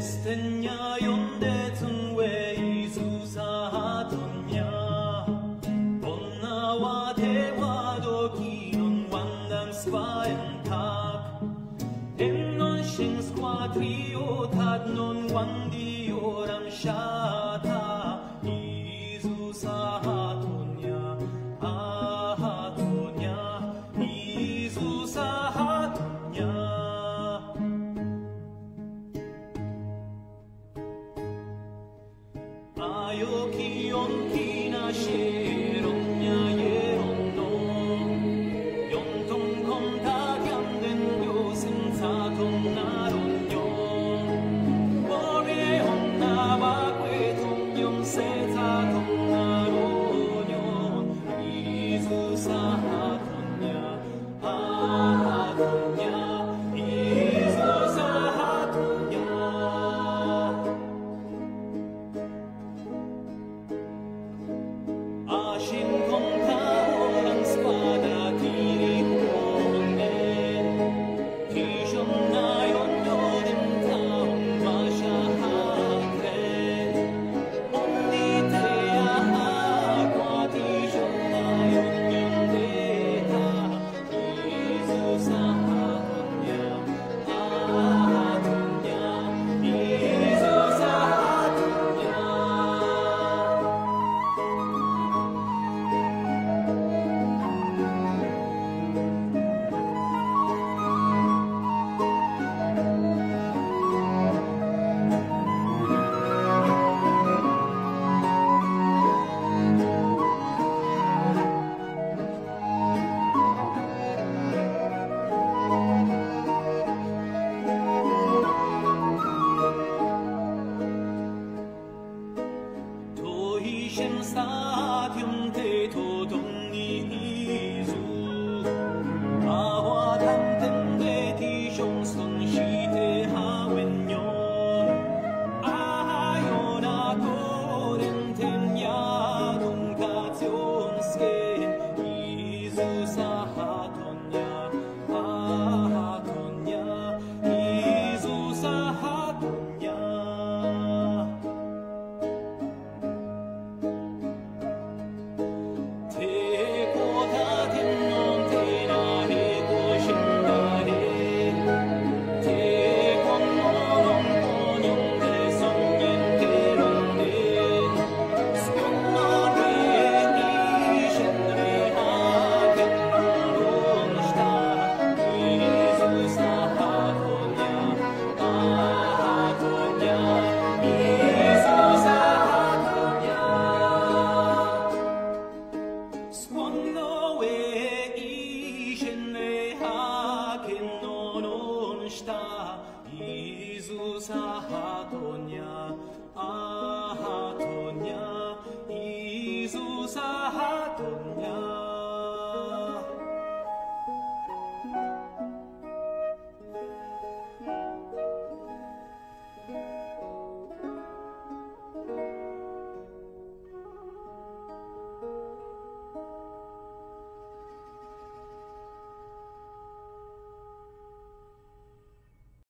Stenya yonde tungwe izusa tonya Bonnawa tewa doki non wandang spaen tak Emnon shing squadrio tad non wandi oram shata Izusa tonya tonya Izusa tonya Ayoki yonki na sheronya yeronno Yontong kong tagyam den yosin sa tong naronyo Wore honna bakwe tong yong se sa tong naronyo Izu sa hatonya hatonya Izu sa hatonya Ashin kong tao ng spada tiniponen Tishon na yon yodin taong masyahatre Ondi teya akwa tishon na yon yung deta Izu sa hatonya Izu sa hatonya Shem sa tium te to dong ni izu Awa tam ten de ti shong song shi te ha wen yon Ayo na ko ren ten ya dong ka tion ske Izu sa ha tonya Izu sa ha tonya Izu sa